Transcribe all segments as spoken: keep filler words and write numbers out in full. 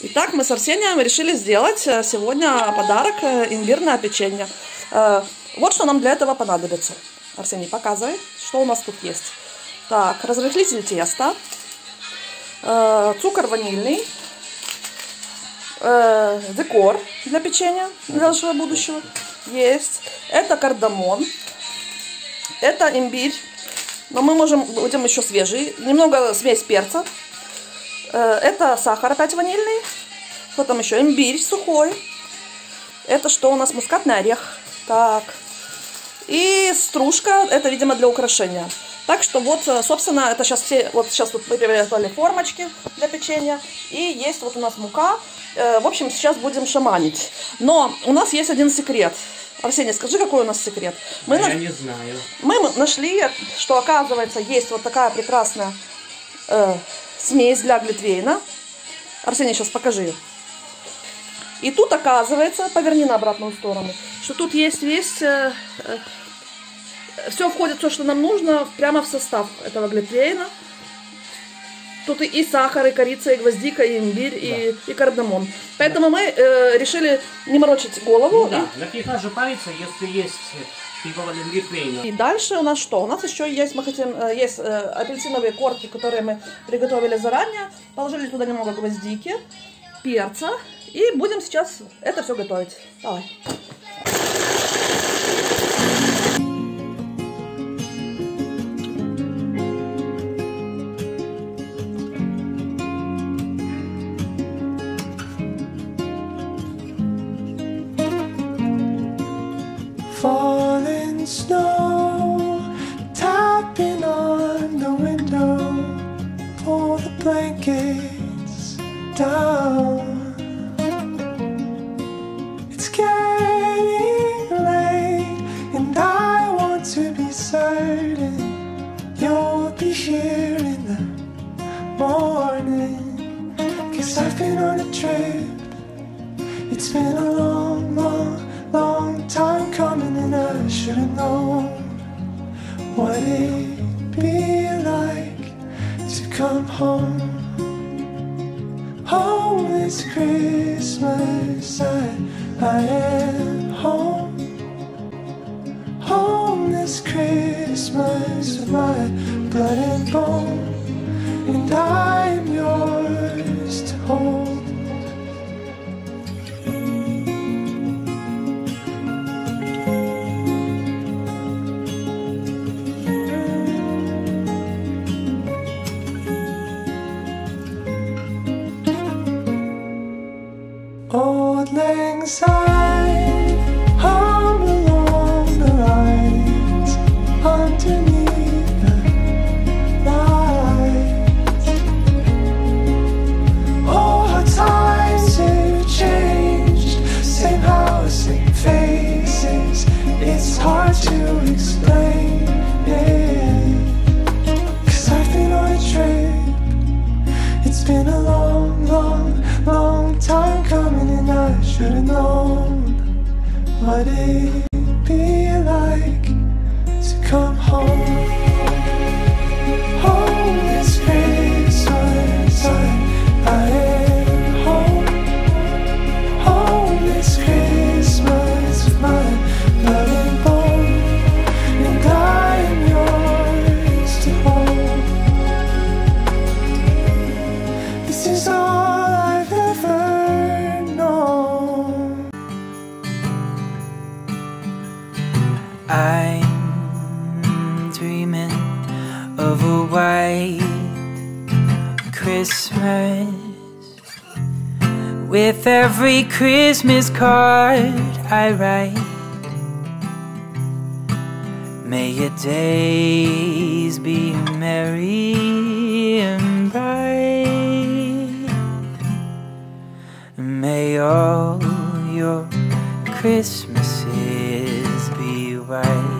Итак, мы с Арсением решили сделать сегодня подарок — имбирное печенье. Вот что нам для этого понадобится. Арсений, показывай, что у нас тут есть. Так, разрыхлитель теста, цукор ванильный, декор для печенья, для нашего будущего есть. Это кардамон, это имбирь, но мы можем, будем еще свежий, немного смесь перца. Это сахар опять ванильный. Что там еще? Имбирь сухой. Это что у нас? Мускатный орех. Так. И стружка. Это, видимо, для украшения. Так что вот, собственно, это сейчас все... Вот сейчас тут мы приготовили формочки для печенья. И есть вот у нас мука. В общем, сейчас будем шаманить. Но у нас есть один секрет. Арсений, скажи, какой у нас секрет? Мы Я на... не знаю. Мы нашли, что, оказывается, есть вот такая прекрасная... Э... смесь для глинтвейна. Арсений, сейчас покажи ее. И тут, оказывается, поверни на обратную сторону, что тут есть весь... Э, э, все входит, все, что нам нужно, прямо в состав этого глинтвейна. Тут и, и сахар, и корица, и гвоздика, и имбирь, да. и, и кардамон. Поэтому да. мы э, решили не морочить голову. Ну, да, и... нафига же париться, если есть... И дальше у нас что? У нас еще есть, мы хотим, есть э, апельсиновые корки, которые мы приготовили заранее. Положили туда немного гвоздики, перца. И будем сейчас это все готовить. Давай. Falling snow, tapping on the window, pull the blankets down. It's getting late, and I want to be certain you'll be here in the morning. 'Cause I've been on a trip, it's been a long, long long time coming, and I should've known what it'd be like to come home. Home this Christmas, I, I am home. Home this Christmas with my blood and bone, and I am yours to hold. Old Lang Syne, hum along the lines, underneath the lights. Oh, how times have changed, same house, same faces, it's hard to explain it. 'Cause I've been on a trip, it's been a long, long, long time coming, and I should've known what it'd be like to come home. Home this Christmas, I, I am home. Home this Christmas with my blood and bone, and I am yours to hold. This is all I've ever known. I'm dreaming of a white Christmas, with every Christmas card I write. May your days be merry and bright. May all your Christmases be white.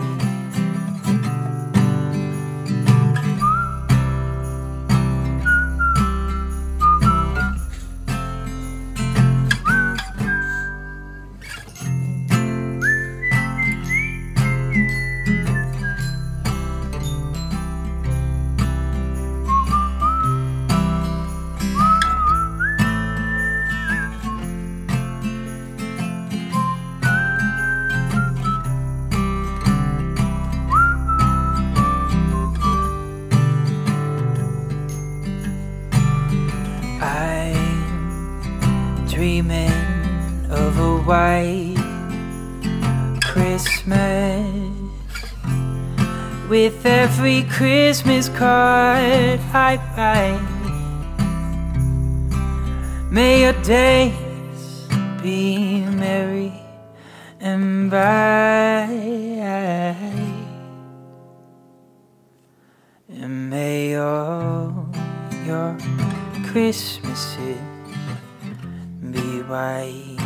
dreaming of a white Christmas. With every Christmas card I write, may your days be merry and bright, and may all your Christmases be white.